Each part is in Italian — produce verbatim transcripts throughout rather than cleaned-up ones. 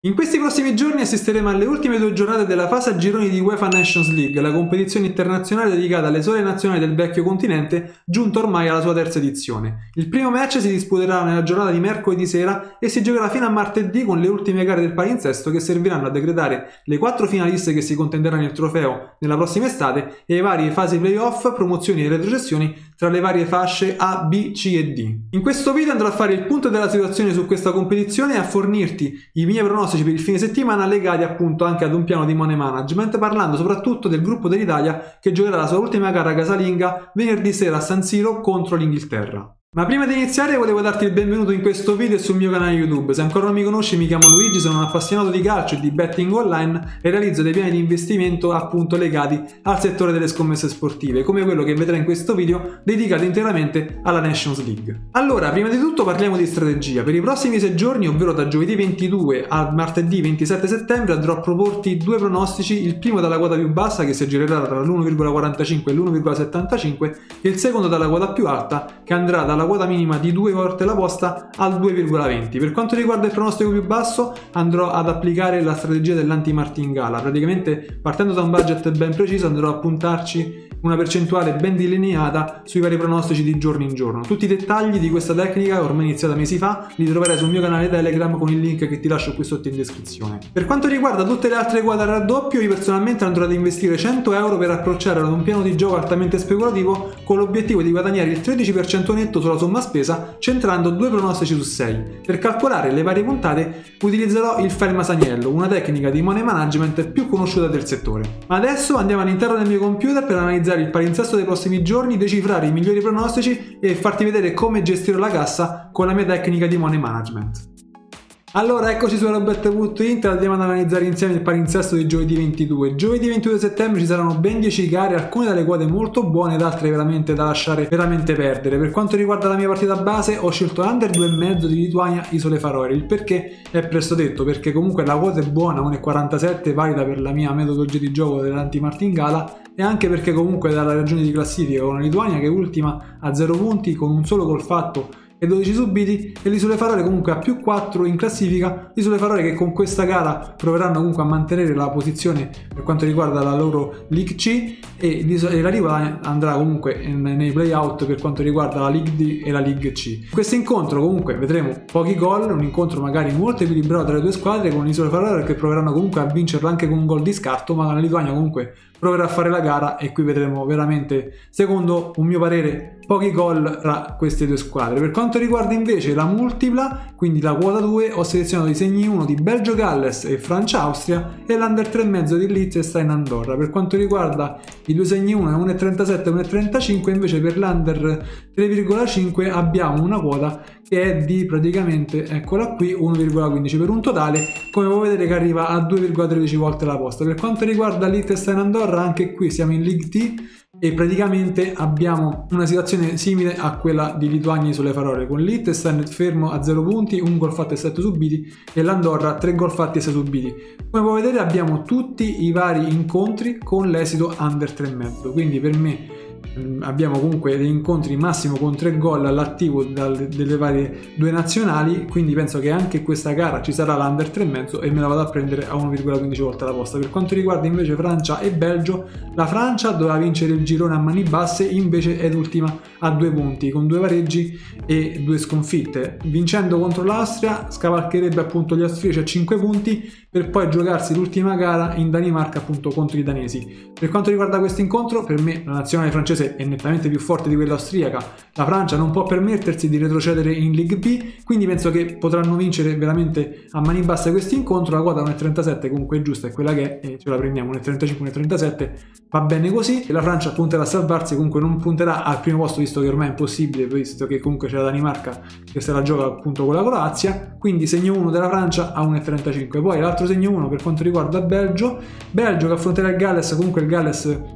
In questi prossimi giorni assisteremo alle ultime due giornate della fase a gironi di UEFA Nations League, la competizione internazionale dedicata alle sole nazionali del vecchio continente, giunta ormai alla sua terza edizione. Il primo match si disputerà nella giornata di mercoledì sera e si giocherà fino a martedì con le ultime gare del palinsesto che serviranno a decretare le quattro finaliste che si contenderanno il trofeo nella prossima estate e le varie fasi playoff, promozioni e retrocessioni tra le varie fasce A, B, C e D. In questo video andrò a fare il punto della situazione su questa competizione e a fornirti i miei pronostici per il fine settimana legati appunto anche ad un piano di money management, parlando soprattutto del gruppo dell'Italia che giocherà la sua ultima gara casalinga venerdì sera a San Siro contro l'Inghilterra. Ma prima di iniziare volevo darti il benvenuto in questo video e sul mio canale YouTube. Se ancora non mi conosci, mi chiamo Luigi, sono un appassionato di calcio e di betting online e realizzo dei piani di investimento appunto legati al settore delle scommesse sportive, come quello che vedrai in questo video dedicato interamente alla Nations League. Allora, prima di tutto parliamo di strategia. Per i prossimi sei giorni, ovvero da giovedì ventidue a martedì ventisette settembre, andrò a proporti due pronostici, il primo dalla quota più bassa che si aggirerà tra l'uno virgola quarantacinque e l'uno virgola settantacinque e il secondo dalla quota più alta che andrà dalla quota minima di due volte la posta al due virgola venti. Per quanto riguarda il pronostico più basso, andrò ad applicare la strategia dell'anti-martingala. Praticamente, partendo da un budget ben preciso, andrò a puntarci una percentuale ben delineata sui vari pronostici di giorno in giorno. Tutti i dettagli di questa tecnica, ormai iniziata mesi fa, li troverai sul mio canale Telegram con il link che ti lascio qui sotto in descrizione. Per quanto riguarda tutte le altre quote a raddoppio, io personalmente andrò ad investire cento euro per approcciare ad un piano di gioco altamente speculativo con l'obiettivo di guadagnare il tredici per cento netto sulla somma spesa, centrando due pronostici su sei. Per calcolare le varie puntate utilizzerò il file Masaniello, una tecnica di money management più conosciuta del settore. Ma adesso andiamo all'interno del mio computer per analizzare il palinsesto dei prossimi giorni, decifrare i migliori pronostici e farti vedere come gestire la cassa con la mia tecnica di money management. Allora, eccoci su Robet punto it, andiamo ad analizzare insieme il palinsesto di giovedì ventidue. Giovedì ventidue settembre ci saranno ben dieci gare, alcune dalle quote molto buone ed altre veramente da lasciare veramente perdere. Per quanto riguarda la mia partita base, ho scelto under due virgola cinque di Lituania Isole Faroe. Il perché è presto detto, perché comunque la quota è buona, uno virgola quarantasette, valida per la mia metodologia di gioco dell'anti-martingala, e anche perché comunque dalla ragione di classifica con la Lituania che è ultima a zero punti con un solo gol fatto e dodici subiti, e l'Isole Faroe comunque a più quattro in classifica. L'Isole Faroe che con questa gara proveranno comunque a mantenere la posizione per quanto riguarda la loro League C, e la Riva andrà comunque in, nei playout per quanto riguarda la League D e la League C. In questo incontro comunque vedremo pochi gol, un incontro magari molto equilibrato tra le due squadre, con l'Isole Faroe che proveranno comunque a vincerla anche con un gol di scarto, ma la Lituania comunque proverà a fare la gara e qui vedremo veramente, secondo un mio parere, pochi gol tra queste due squadre. Per quanto riguarda invece la multipla, quindi la quota due, ho selezionato i segni uno di Belgio-Galles e Francia-Austria e l'under tre virgola cinque di Liechtenstein-Andorra. Per quanto riguarda i due segni uno è uno virgola trentasette e uno virgola trentacinque, invece per l'under tre virgola cinque abbiamo una quota che è di praticamente, eccola qui, uno virgola quindici, per un totale, come puoi vedere, che arriva a due virgola tredici volte la posta. Per quanto riguarda Liechtenstein-Andorra, anche qui siamo in League T e praticamente abbiamo una situazione simile a quella di Lituania Isole Faroe, con Liechtenstein fermo a zero punti, un gol fatto e sette subiti, e l'Andorra tre gol fatti e sei subiti. Come puoi vedere abbiamo tutti i vari incontri con l'esito under tre virgola cinque, quindi per me abbiamo comunque degli incontri massimo con tre gol all'attivo delle varie due nazionali, quindi penso che anche questa gara ci sarà l'under tre virgola cinque e me la vado a prendere a uno virgola quindici volte la posta. Per quanto riguarda invece Francia e Belgio, la Francia doveva vincere il girone a mani basse, invece è l'ultima a due punti con due pareggi e due sconfitte. Vincendo contro l'Austria scavalcherebbe appunto gli austriaci a cinque punti per poi giocarsi l'ultima gara in Danimarca appunto contro i danesi. Per quanto riguarda questo incontro, per me la nazionale francese è nettamente più forte di quella austriaca. La Francia non può permettersi di retrocedere in League B, quindi penso che potranno vincere veramente a mani basse questo incontro. La quota uno virgola trentasette comunque è giusta, è quella che è, e ce la prendiamo. uno virgola trentacinque, uno virgola trentasette va bene così, e la Francia punterà a salvarsi, comunque non punterà al primo posto visto che ormai è impossibile, visto che comunque c'è la Danimarca che se la gioca appunto con la Croazia. Quindi segno uno della Francia a uno virgola trentacinque. Poi l'altro segno uno per quanto riguarda Belgio, Belgio che affronterà il Galles, comunque il Galles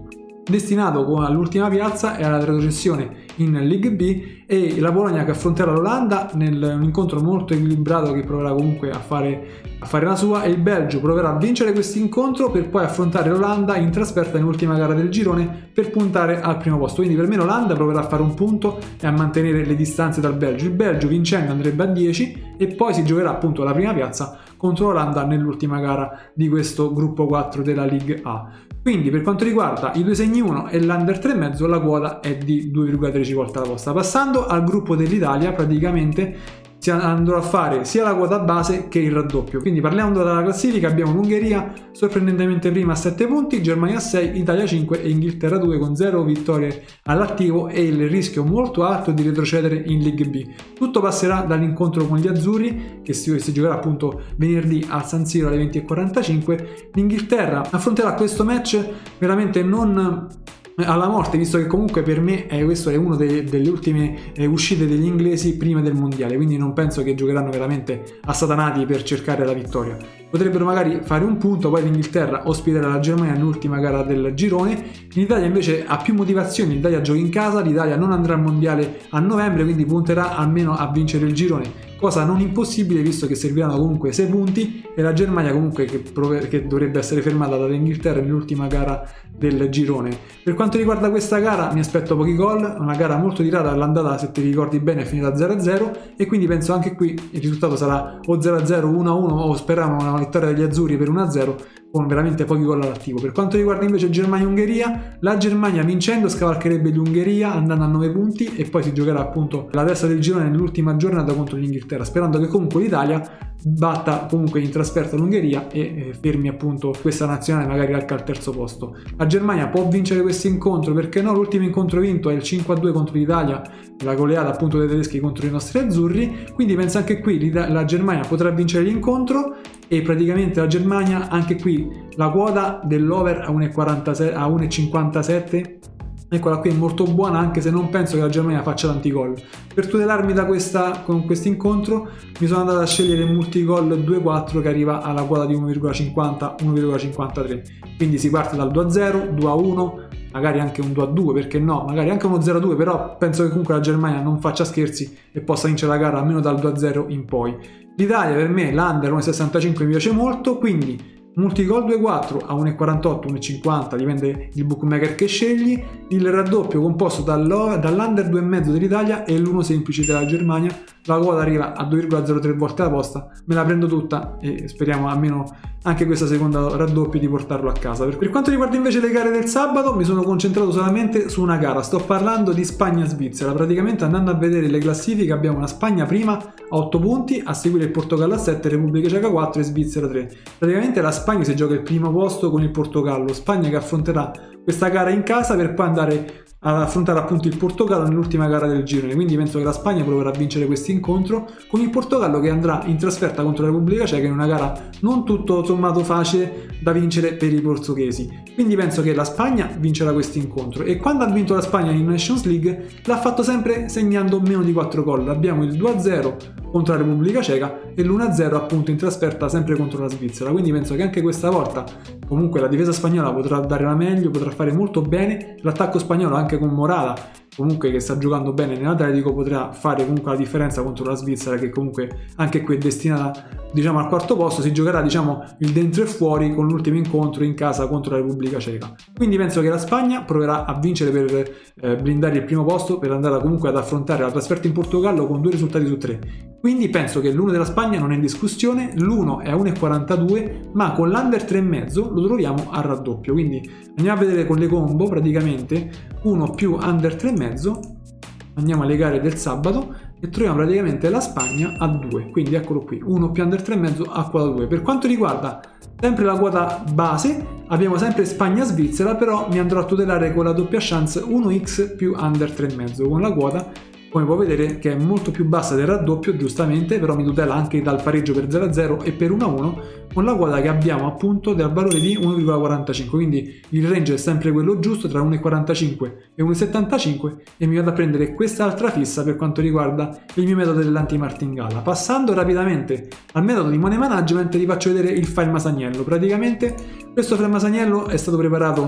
destinato all'ultima piazza e alla retrocessione in League B, e la Polonia che affronterà l'Olanda nel un incontro molto equilibrato che proverà comunque a fare, a fare la sua, e il Belgio proverà a vincere questo incontro per poi affrontare l'Olanda in trasferta nell'ultima gara del girone per puntare al primo posto. Quindi per me l'Olanda proverà a fare un punto e a mantenere le distanze dal Belgio. Il Belgio vincendo andrebbe a dieci e poi si giocherà appunto la prima piazza contro l'Olanda nell'ultima gara di questo gruppo quattro della Ligue A. Quindi per quanto riguarda i due segni uno e l'under tre virgola cinque, la quota è di due virgola tredici volte la posta. Passando al gruppo dell'Italia, praticamente andrò a fare sia la quota base che il raddoppio. Quindi parliamo della classifica, abbiamo l'Ungheria sorprendentemente prima a sette punti, Germania a sei, Italia cinque e Inghilterra due con zero vittorie all'attivo e il rischio molto alto di retrocedere in League B. Tutto passerà dall'incontro con gli azzurri che si, si giocherà appunto venerdì a San Siro alle venti e quarantacinque. L'Inghilterra affronterà questo match veramente non alla morte, visto che comunque per me eh, questo è uno dei, delle ultime eh, uscite degli inglesi prima del mondiale, quindi non penso che giocheranno veramente assatanati per cercare la vittoria. Potrebbero magari fare un punto, poi l'Inghilterra ospiterà la Germania nell'ultima gara del girone. L'Italia invece ha più motivazioni, l'Italia gioca in casa, l'Italia non andrà al mondiale a novembre, quindi punterà almeno a vincere il girone, cosa non impossibile visto che serviranno comunque sei punti, e la Germania comunque che, che dovrebbe essere fermata dall'Inghilterra nell'ultima gara del girone. Per quanto riguarda questa gara mi aspetto pochi gol, una gara molto tirata, all'andata se ti ricordi bene è finita zero a zero e quindi penso anche qui il risultato sarà o zero a zero, uno a uno o speriamo una vittoria degli azzurri per uno a zero con veramente pochi gol all'attivo. Per quanto riguarda invece Germania-Ungheria, la Germania vincendo scavalcherebbe l'Ungheria andando a nove punti e poi si giocherà appunto la testa del girone nell'ultima giornata contro l'Inghilterra, sperando che comunque l'Italia batta comunque in trasferta l'Ungheria e eh, fermi appunto questa nazionale magari anche al terzo posto. La Germania può vincere questo incontro, perché no? L'ultimo incontro vinto è il cinque a due contro l'Italia, la goleata appunto dei tedeschi contro i nostri azzurri, quindi penso anche qui la Germania potrà vincere l'incontro e praticamente la Germania anche qui la quota dell'over a uno virgola cinquantasette, eccola qui, è molto buona, anche se non penso che la Germania faccia tanti gol. Per tutelarmi da questa con questo incontro mi sono andato a scegliere il multigol due quattro che arriva alla quota di uno virgola cinquanta uno virgola cinquantatré, quindi si parte dal due a zero, due a uno, magari anche un due a due, perché no, magari anche uno zero a due, però penso che comunque la Germania non faccia scherzi e possa vincere la gara almeno dal due a zero in poi. L'Italia per me l'under uno virgola sessantacinque mi piace molto, quindi multigol due quattro a uno virgola quarantotto uno virgola cinquanta, dipende il bookmaker che scegli, il raddoppio composto dall'under due virgola cinque dell'Italia e l'uno semplice della Germania, la quota arriva a due virgola zero tre volte la posta, me la prendo tutta e speriamo almeno anche questa seconda raddoppio di portarlo a casa. Per quanto riguarda invece le gare del sabato mi sono concentrato solamente su una gara, sto parlando di Spagna-Svizzera. Praticamente andando a vedere le classifiche abbiamo una Spagna prima a otto punti, a seguire il Portogallo a sette, Repubblica Ceca quattro e Svizzera tre. Praticamente la Spagna si gioca il primo posto con il Portogallo, Spagna che affronterà questa gara in casa per poi andare ad affrontare appunto il Portogallo nell'ultima gara del girone, quindi penso che la Spagna proverà a vincere questo incontro con il Portogallo che andrà in trasferta contro la Repubblica Ceca in una gara non tutto sommato facile da vincere per i portoghesi, quindi penso che la Spagna vincerà questo incontro. E quando ha vinto la Spagna in Nations League l'ha fatto sempre segnando meno di quattro gol, abbiamo il due a zero contro la Repubblica Ceca e l'uno a zero appunto in trasferta sempre contro la Svizzera, quindi penso che anche questa volta comunque la difesa spagnola potrà dare la meglio, potrà fare molto bene, l'attacco spagnolo anche con Morata comunque che sta giocando bene nell'Atletico potrà fare comunque la differenza contro la Svizzera che comunque anche qui è destinata diciamo al quarto posto. Si giocherà diciamo il dentro e fuori con l'ultimo incontro in casa contro la Repubblica Ceca, quindi penso che la Spagna proverà a vincere per eh, blindare il primo posto, per andare comunque ad affrontare la trasferta in Portogallo con due risultati su tre. Quindi penso che l'uno della Spagna non è in discussione, l'uno è a uno virgola quarantadue, ma con l'under tre virgola cinque lo troviamo a raddoppio, quindi andiamo a vedere con le combo praticamente uno più under tre virgola cinque, andiamo alle gare del sabato e troviamo praticamente la Spagna a due, quindi eccolo qui, uno più under tre virgola cinque a quota due. Per quanto riguarda sempre la quota base abbiamo sempre Spagna-Svizzera, però mi andrò a tutelare con la doppia chance uno x più under tre virgola cinque con la quota, come puoi vedere, che è molto più bassa del raddoppio giustamente, però mi tutela anche dal pareggio per zero a zero e per uno a uno con la quota che abbiamo appunto del valore di uno virgola quarantacinque, quindi il range è sempre quello giusto tra uno virgola quarantacinque e uno virgola settantacinque e mi vado a prendere quest'altra fissa per quanto riguarda il mio metodo dell'anti-martingala. Passando rapidamente al metodo di money management vi faccio vedere il file Masaniello. Praticamente questo file Masaniello è stato preparato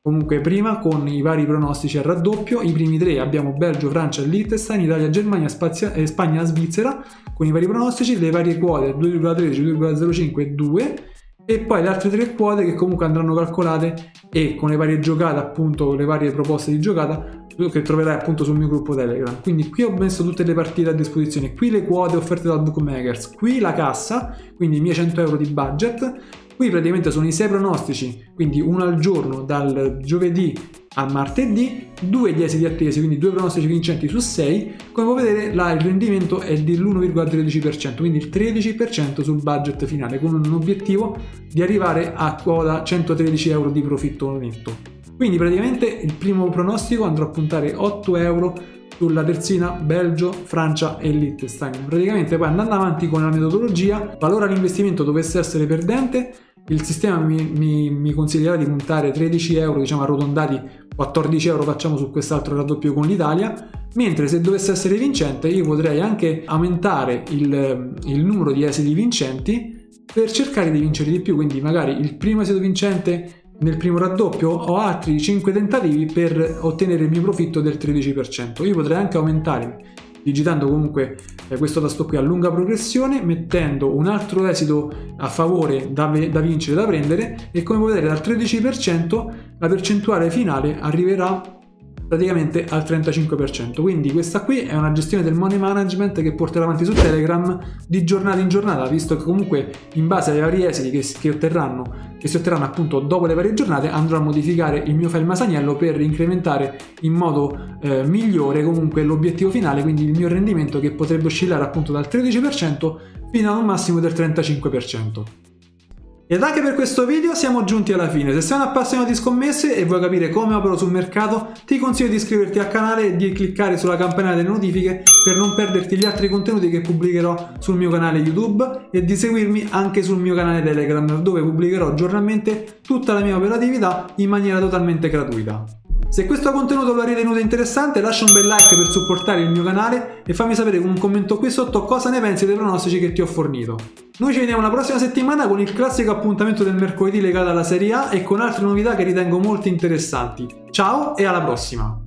comunque prima con i vari pronostici al raddoppio. I primi tre abbiamo Belgio, Francia, Liechtenstein, Italia, Germania, Spazia, eh, Spagna, Svizzera con i vari pronostici, le varie quote due virgola tredici, due virgola zero cinque e due, e poi le altre tre quote che comunque andranno calcolate e con le varie giocate, appunto le varie proposte di giocata che troverai appunto sul mio gruppo Telegram. Quindi qui ho messo tutte le partite a disposizione, qui le quote offerte dal bookmakers, qui la cassa, quindi i miei cento euro di budget. Qui praticamente sono i sei pronostici, quindi uno al giorno dal giovedì al martedì, due di esiti attesi, quindi due pronostici vincenti su sei. Come puoi vedere là il rendimento è dell'uno virgola tredici per cento, quindi il tredici per cento sul budget finale, con un obiettivo di arrivare a quota centotredici euro di profitto netto. Quindi praticamente il primo pronostico andrò a puntare otto euro sulla terzina Belgio, Francia e Liechtenstein. Praticamente poi andando avanti con la metodologia, qualora l'investimento dovesse essere perdente, il sistema mi, mi, mi consiglierà di puntare tredici euro, diciamo arrotondati, quattordici euro facciamo su quest'altro raddoppio con l'Italia, mentre se dovesse essere vincente io potrei anche aumentare il, il numero di esiti vincenti per cercare di vincere di più, quindi magari il primo esito vincente nel primo raddoppio ho altri cinque tentativi per ottenere il mio profitto del tredici per cento. Io potrei anche aumentare digitando comunque eh, questo tasto qui a lunga progressione, mettendo un altro esito a favore da, da vincere, da prendere, e come potete vedere dal tredici per cento la percentuale finale arriverà praticamente al trentacinque per cento. Quindi questa qui è una gestione del money management che porterò avanti su Telegram di giornata in giornata, visto che comunque in base ai vari esiti che, che otterranno che si otterranno appunto dopo le varie giornate andrò a modificare il mio file Masaniello per incrementare in modo eh, migliore comunque l'obiettivo finale, quindi il mio rendimento, che potrebbe oscillare appunto dal tredici per cento fino a un massimo del trentacinque per cento. Ed anche per questo video siamo giunti alla fine. Se sei un appassionato di scommesse e vuoi capire come opero sul mercato, ti consiglio di iscriverti al canale e di cliccare sulla campanella delle notifiche per non perderti gli altri contenuti che pubblicherò sul mio canale YouTube, e di seguirmi anche sul mio canale Telegram, dove pubblicherò giornalmente tutta la mia operatività in maniera totalmente gratuita. Se questo contenuto lo hai ritenuto interessante, lascia un bel like per supportare il mio canale e fammi sapere con un commento qui sotto cosa ne pensi dei pronostici che ti ho fornito. Noi ci vediamo la prossima settimana con il classico appuntamento del mercoledì legato alla Serie A e con altre novità che ritengo molto interessanti. Ciao e alla prossima!